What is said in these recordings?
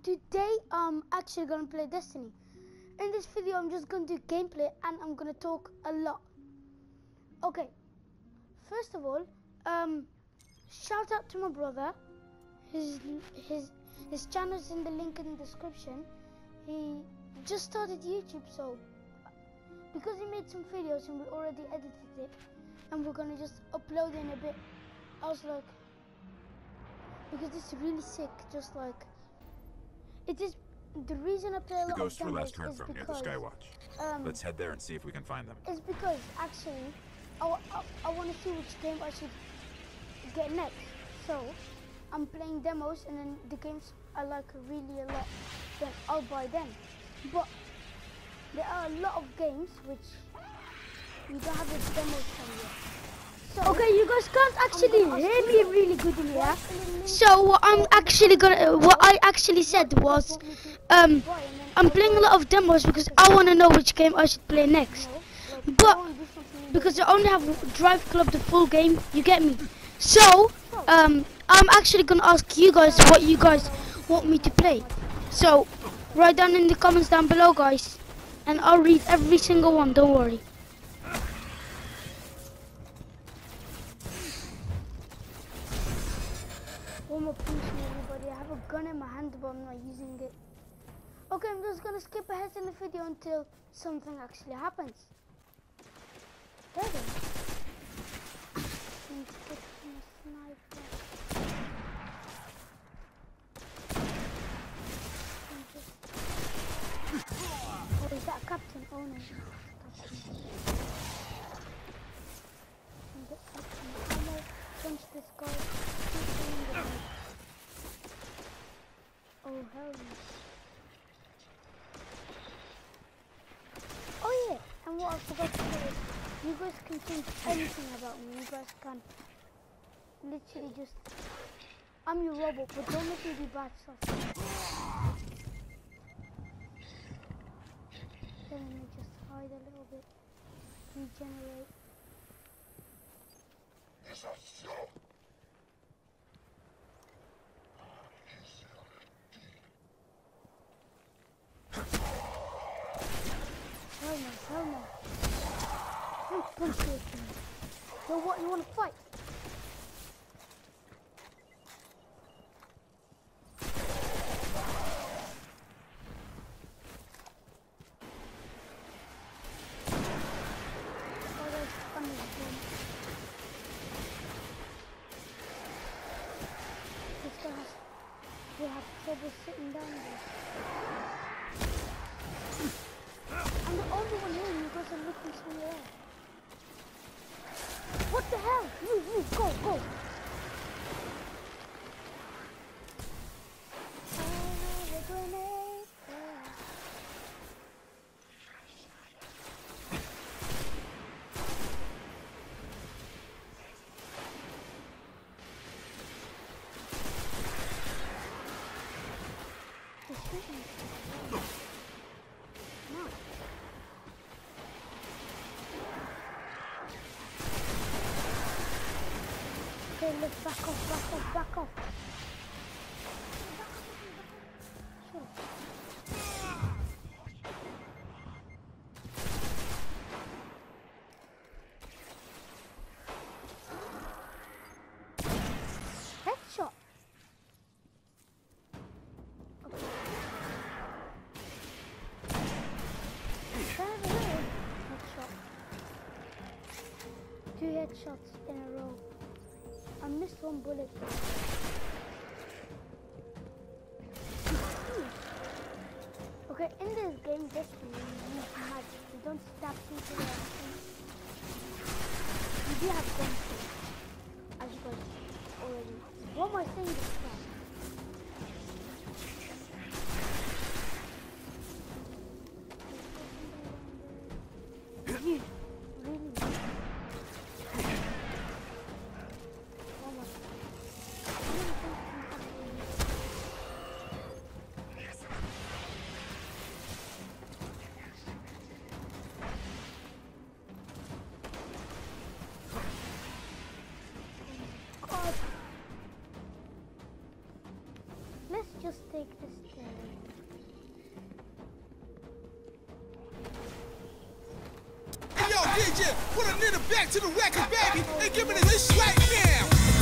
today I'm actually gonna play Destiny. In this video I'm just gonna do gameplay and I'm gonna talk a lot. Okay, first of all, shout out to my brother. His channel's in the link in the description. He just started YouTube, so because he made some videos and we already edited it and we're gonna just upload it in a bit, I was like, because it's really sick, just like it is. The reason I play a lot The ghosts of were demos last heard is from near the because Skywatch. Let's head there and see if we can find them. it's because actually I want to see which game I should get next. So I'm playing demos, and then the games I like really a lot, then I'll buy them. But there are a lot of games which you don't have the demos from yet. So okay, you guys can't actually hear me really good in here. So what I actually said was, I'm playing a lot of demos because I want to know which game I should play next. But because I only have Drive Club the full game, you get me. So I'm actually gonna ask you guys what you guys want me to play. So write down in the comments down below, guys, and I'll read every single one. Don't worry. One more piece, everybody. I have a gun in my hand, but I'm not using it. Okay, I'm just gonna skip ahead in the video until something actually happens. There it is. Oh, is that a captain? Oh no. Punch this guy. Oh hell no. Oh yeah, and what I forgot to say is, you guys can think anything about me. You guys can literally just, I'm your robot, but don't make me do bad stuff. Then let me just hide a little bit, regenerate. Hell no. Don't punch this thing. So what, you wanna fight? Oh, that's funny. This guy will have trouble sitting down there. I'm the only one here, you guys are looking somewhere else. What the hell? Move, go, go. Okay, let's back off. Sure. Headshot. Okay. Headshot. 2 headshots in a row. I missed one bullet. Okay, in this game, Destiny, you have, you don't stab people. You do have guns, as you guys already. What am I saying this time? You really? just take this stairs. Hey yo, DJ, put a nigga back to the record, baby, and give me this right now.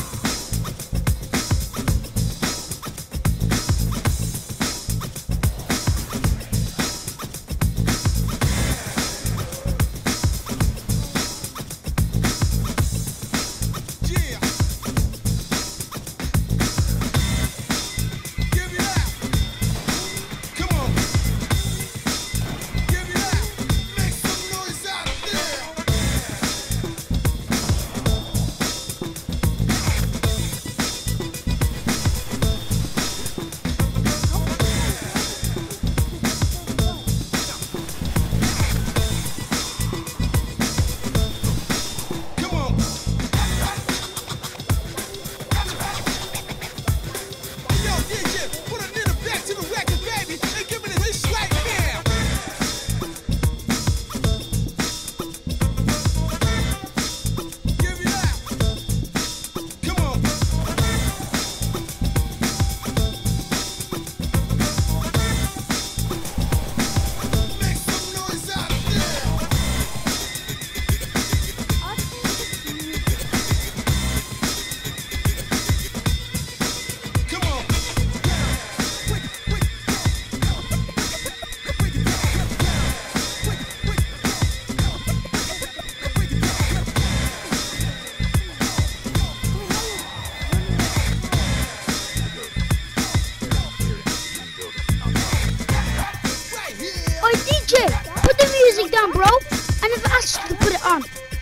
Down, bro. I never asked you to put it on.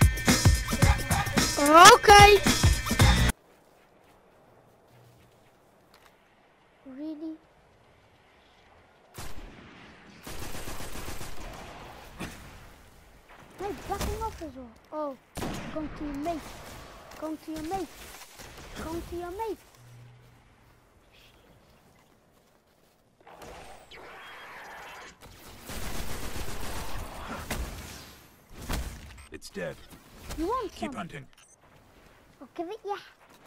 Okay. Really? Mate, backing off as well. Oh, going to your mate. Going to your mate. Going to your mate. It's dead. You want some? Keep hunting. I'll give it ya.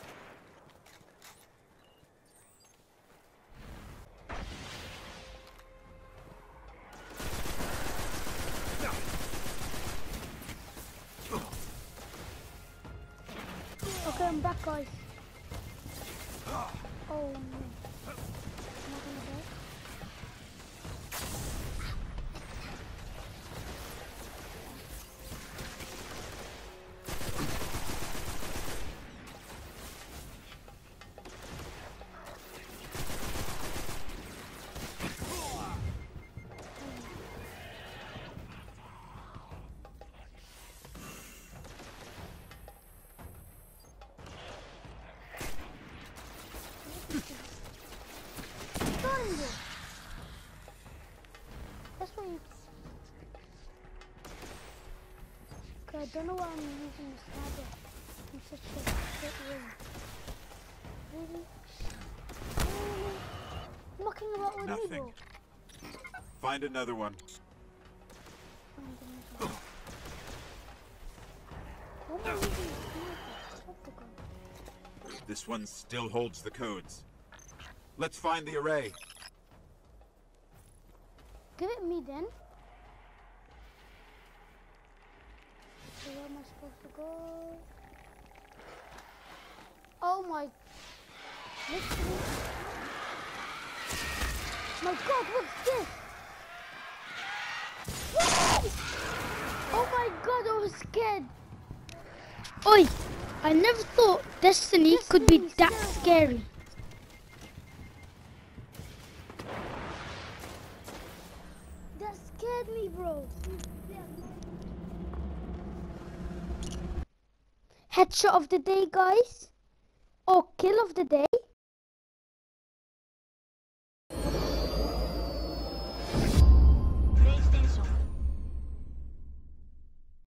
Okay, I'm back, guys. Oh no. Am I gonna die? That's what you... Okay, I don't know why I'm using this sniper. I'm such a shit range. Really? Really? Mucking about with Nothing. me, bro. Find another one. Why am I using this sniper? Stop the gun. This one still holds the codes. Let's find the array. Give it me then. So where am I supposed to go? Oh my... Literally. My God, what's this? What? Oh my God, I was scared. Oi, I never thought Destiny could be that scary. That scared me, bro. Headshot of the day, guys. Or kill of the day.